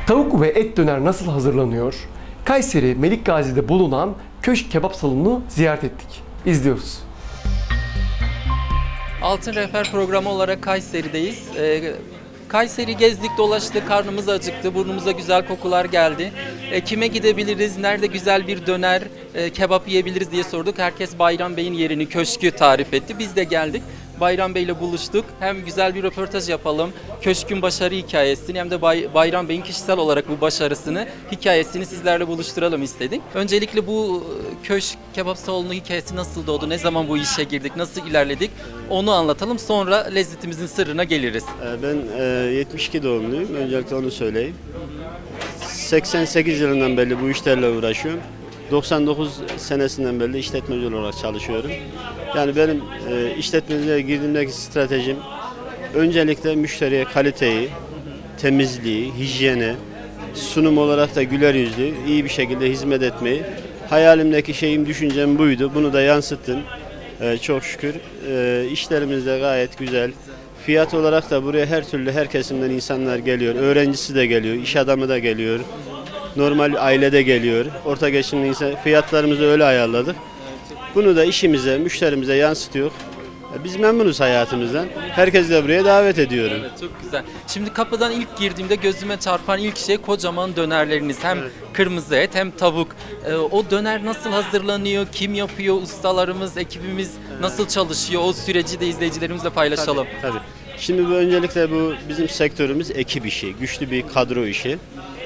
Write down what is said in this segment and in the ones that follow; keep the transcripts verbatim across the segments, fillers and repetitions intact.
Tavuk ve et döner nasıl hazırlanıyor? Kayseri Melikgazi'de bulunan Köşk Kebap Salonu'nu ziyaret ettik. İzliyoruz. Altın Rehber programı olarak Kayseri'deyiz. Ee, Kayseri gezdik, dolaştık, karnımız acıktı, burnumuza güzel kokular geldi. E, kime gidebiliriz, nerede güzel bir döner, e, kebap yiyebiliriz diye sorduk. Herkes Bayram Bey'in yerini, köşkü tarif etti. Biz de geldik. Bayram Bey'le buluştuk. Hem güzel bir röportaj yapalım, köşkün başarı hikayesini hem de Bay, Bayram Bey'in kişisel olarak bu başarısını, hikayesini sizlerle buluşturalım istedik. Öncelikle bu Köşk Kebap Salonu hikayesi nasıl doğdu, ne zaman bu işe girdik, nasıl ilerledik onu anlatalım. Sonra lezzetimizin sırrına geliriz. Ben yetmiş iki doğumluyum. Öncelikle onu söyleyeyim. seksen sekiz yılından beri bu işlerle uğraşıyorum. doksan dokuz senesinden beri işletmeci olarak çalışıyorum. Yani benim e, işletmeciliğe girdiğimdeki stratejim öncelikle müşteriye kaliteyi, temizliği, hijyeni, sunum olarak da güler yüzlü, iyi bir şekilde hizmet etmeyi. Hayalimdeki şeyim, düşüncem buydu. Bunu da yansıttım. E, çok şükür. E, işlerimiz de gayet güzel. Fiyat olarak da buraya her türlü, her kesimden insanlar geliyor. Öğrencisi de geliyor, iş adamı da geliyor. Normal ailede geliyor. Orta geçimli insan, fiyatlarımızı öyle ayarladık. Bunu da işimize, müşterimize yansıtıyor. Biz memnunuz hayatımızdan. Herkesi de buraya davet ediyorum. Evet, çok güzel. Şimdi kapıdan ilk girdiğimde gözüme çarpan ilk şey kocaman dönerleriniz. Hem evet. Kırmızı et hem tavuk. Ee, o döner nasıl hazırlanıyor? Kim yapıyor? Ustalarımız, ekibimiz evet. Nasıl çalışıyor? O süreci de izleyicilerimizle paylaşalım. Tabii, tabii. Şimdi bu öncelikle bu bizim sektörümüz ekip işi. Güçlü bir kadro işi.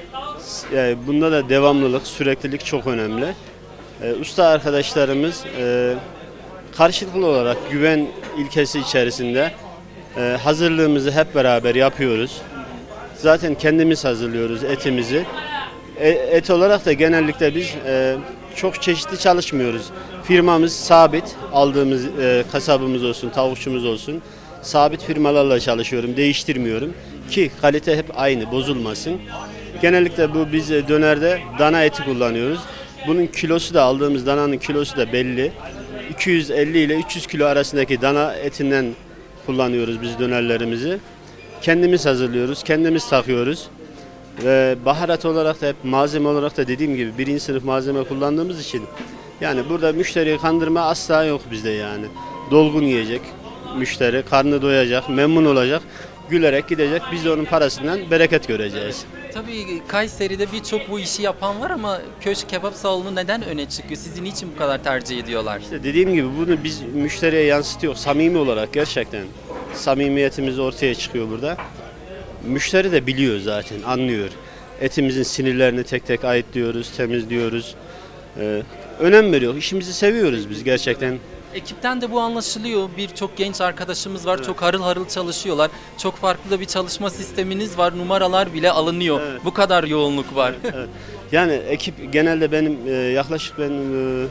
Yani bunda da devamlılık, süreklilik çok önemli. Ee, usta arkadaşlarımız e, karşılıklı olarak güven ilkesi içerisinde e, hazırlığımızı hep beraber yapıyoruz. Zaten kendimiz hazırlıyoruz etimizi. E, et olarak da genellikle biz e, çok çeşitli çalışmıyoruz. Firmamız sabit, aldığımız e, kasabımız olsun, tavukçumuz olsun. Sabit firmalarla çalışıyorum, değiştirmiyorum ki kalite hep aynı, bozulmasın. Genellikle bu biz dönerde dana eti kullanıyoruz. Bunun kilosu da, aldığımız dananın kilosu da belli. iki yüz elli ile üç yüz kilo arasındaki dana etinden kullanıyoruz biz dönerlerimizi. Kendimiz hazırlıyoruz, kendimiz takıyoruz. Ve baharat olarak da hep malzeme olarak da dediğim gibi birinci sınıf malzeme kullandığımız için yani burada müşteriyi kandırma asla yok bizde yani. Dolgun yiyecek müşteri, karnı doyacak, memnun olacak, gülerek gidecek. Biz de onun parasından bereket göreceğiz. Tabii Kayseri'de birçok bu işi yapan var ama Köşk Kebap Salonu neden öne çıkıyor? Sizi niçin bu kadar tercih ediyorlar? İşte dediğim gibi bunu biz müşteriye yansıtıyor. Samimi olarak gerçekten samimiyetimiz ortaya çıkıyor burada. Müşteri de biliyor zaten, anlıyor. Etimizin sinirlerini tek tek ayıtlıyoruz, temizliyoruz. Ee, önem veriyor. İşimizi seviyoruz biz gerçekten. Ekipten de bu anlaşılıyor. Birçok genç arkadaşımız var. Evet. Çok harıl harıl çalışıyorlar. Çok farklı da bir çalışma sisteminiz var. Numaralar bile alınıyor. Evet. Bu kadar yoğunluk var. Evet, evet. Yani ekip genelde benim e, yaklaşık ben e,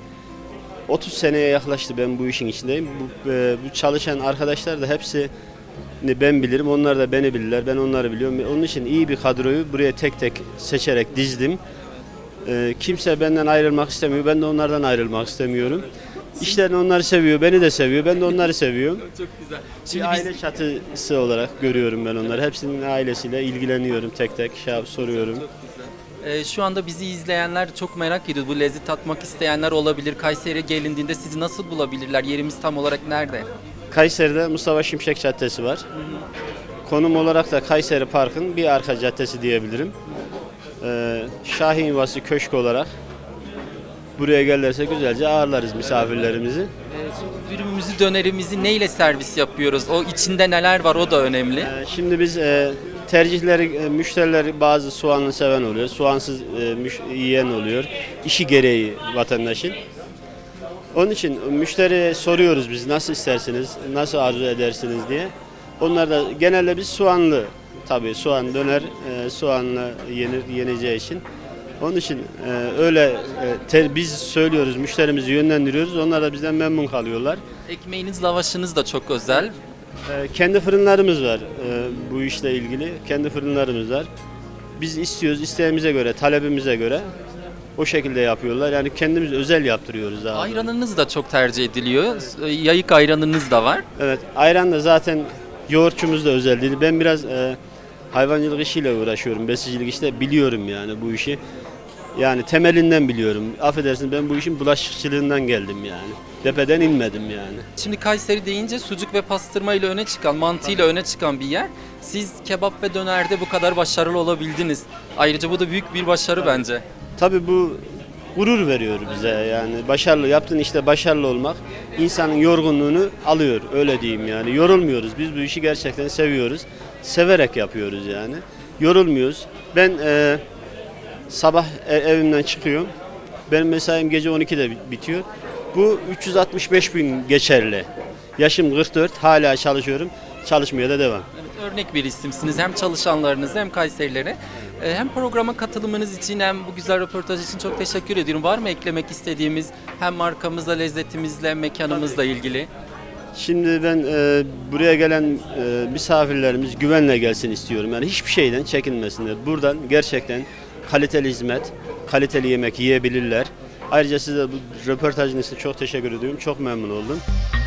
otuz seneye yaklaştı ben bu işin içindeyim. Bu, e, bu çalışan arkadaşlar da hepsi ben bilirim. Onlar da beni bilirler. Ben onları biliyorum. Onun için iyi bir kadroyu buraya tek tek seçerek dizdim. E, kimse benden ayrılmak istemiyor. Ben de onlardan ayrılmak istemiyorum. İşlerini onları seviyor, beni de seviyor, ben de onları seviyorum. Çok güzel. Şimdi bir aile biz... çatısı olarak görüyorum ben onları. Hepsinin ailesiyle ilgileniyorum, tek tek şey soruyorum. Çok güzel. Ee, şu anda bizi izleyenler çok merak ediyor. Bu lezzet tatmak isteyenler olabilir. Kayseri'ye gelindiğinde sizi nasıl bulabilirler? Yerimiz tam olarak nerede? Kayseri'de Mustafa Şimşek Caddesi var. Hı hı. Konum olarak da Kayseri Park'ın bir arka caddesi diyebilirim. Ee, Şahin Yuvası Köşk olarak. Buraya gelirse güzelce ağırlarız misafirlerimizi. Şimdi dürümümüzü, dönerimizi neyle servis yapıyoruz? O içinde neler var o da önemli. Şimdi biz e, tercihleri, e, müşteriler bazı soğanlı seven oluyor. Soğansız e, müş, yiyen oluyor. İşi gereği vatandaşın. Onun için müşteriye soruyoruz biz nasıl istersiniz, nasıl arzu edersiniz diye. Onlar da genelde biz soğanlı, tabii soğan döner, e, soğanla yenir, yeneceği için. Onun için e, öyle e, ter, biz söylüyoruz, müşterimizi yönlendiriyoruz. Onlar da bizden memnun kalıyorlar. Ekmeğiniz, lavaşınız da çok özel. E, kendi fırınlarımız var e, bu işle ilgili. Kendi fırınlarımız var. Biz istiyoruz, isteğimize göre, talebimize göre o şekilde yapıyorlar. Yani kendimiz özel yaptırıyoruz abi. Ayranınız da çok tercih ediliyor. Yayık ayranınız da var. Evet, ayran da zaten yoğurtçumuz da özel değil. Ben biraz e, hayvancılık işiyle uğraşıyorum, besicilik işte biliyorum yani bu işi. Yani temelinden biliyorum. Affedersiniz ben bu işin bulaşıkçılığından geldim yani. Tepeden inmedim yani. Şimdi Kayseri deyince sucuk ve pastırma ile öne çıkan, mantı ile öne çıkan bir yer. Siz kebap ve dönerde bu kadar başarılı olabildiniz. Ayrıca bu da büyük bir başarı bence. Tabii bu gurur veriyor bize yani. Başarılı, yaptığın işte başarılı olmak insanın yorgunluğunu alıyor, öyle diyeyim yani. Yorulmuyoruz, biz bu işi gerçekten seviyoruz. Severek yapıyoruz yani. Yorulmuyoruz. Ben e, sabah evimden çıkıyorum. Benim mesaim gece on ikide bitiyor. Bu üç yüz altmış beş gün geçerli. Yaşım kırk dört, hala çalışıyorum. Çalışmaya da devam. Evet, örnek bir isimsiniz hem çalışanlarınıza hem Kayserilere. Ee, Hem programa katılımınız için hem bu güzel röportaj için çok teşekkür ediyorum. Var mı eklemek istediğimiz hem markamızla, lezzetimizle, mekanımızla ilgili? Şimdi ben e, buraya gelen e, misafirlerimiz güvenle gelsin istiyorum. Yani hiçbir şeyden çekinmesinler. Buradan gerçekten kaliteli hizmet, kaliteli yemek yiyebilirler. Ayrıca size bu röportajınız için çok teşekkür ediyorum. Çok memnun oldum.